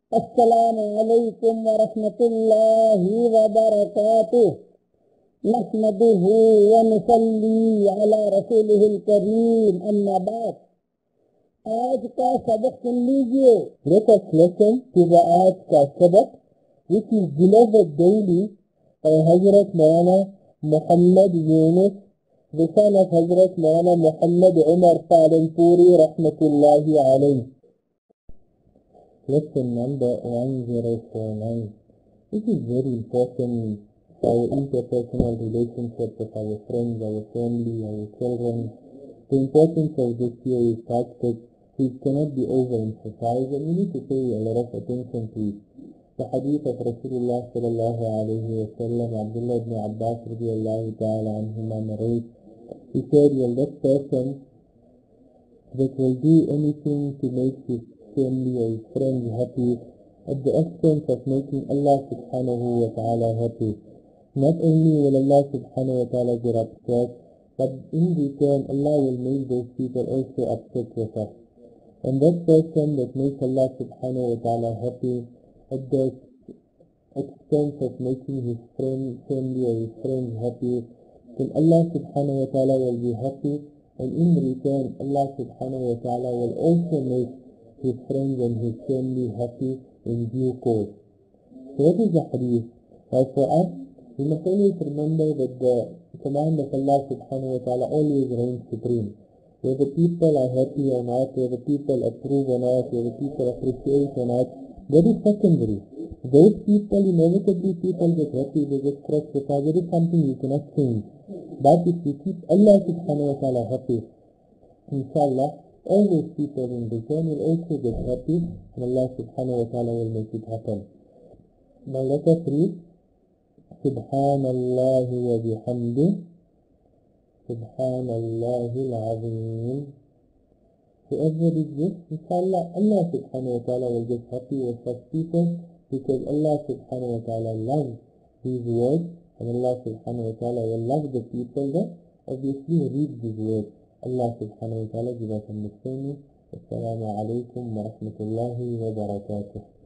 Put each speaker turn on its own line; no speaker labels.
अस्सलामु अलैकुम व रहमतुल्लाहि व बरकातुह। नहमदुहु व नुसल्ली अला रसूलिहिल करीम, अम्मा बाद। आज का सबक सुन लीजिए। Let us listen to the आज का सबक, which is delivered daily by Hazrat Maulana Muhammad Yunus, the son of Hazrat Maulana Muhammad Umar Palanpuri rahmatullahi alayhi. Lesson number 1049. This is very important for our interpersonal relationship with our friends, our family, our children. The importance of this here is such that it cannot be overemphasized, and we need to pay a lot of attention to it. The hadith of Rasulullah sallallahu alayhi wa sallam, Abdullah ibn Abbas radiallahu ta'ala anhuma narrates, he said, well, that person that will do anything to make his family or his friends happy at the expense of making Allah subhanahu wa ta'ala happy. Not only will Allah subhanahu wa ta'ala get upset, but in return Allah will make those people also upset with us. And that person that makes Allah subhanahu wa ta'ala happy at the expense of making his family or his friends happy, then Allah subhanahu wa ta'ala will be happy, and in return Allah subhanahu wa ta'ala will also make his friends and his family happy in due course. So what is the hadith? Now for us, we must always remember that the command of Allah subhanahu wa ta'ala always reigns supreme. Whether people are happy or not, whether people approve or not, whether people appreciate or not, that is secondary. Those people, inevitably people get happy, they get crossed, because it is something you cannot change. But if you keep Allah subhanahu wa ta'ala happy, inshallah, all those people in return will also get happy, and Allah subhanahu wa ta'ala will make it happen. Now let us read Subhanallah wa bihamdih, Subhanallahi al-Azim. Whoever is this, inshallah, Allah subhanahu wa ta'ala will get happy with such people, because Allah subhanahu wa ta'ala loves these words, and Allah subhanahu wa ta'ala will love the people that obviously read these words. Allah subhanahu wa ta'ala give us understanding. Assalamu alaikum wa rahmatullahi wa barakatuh.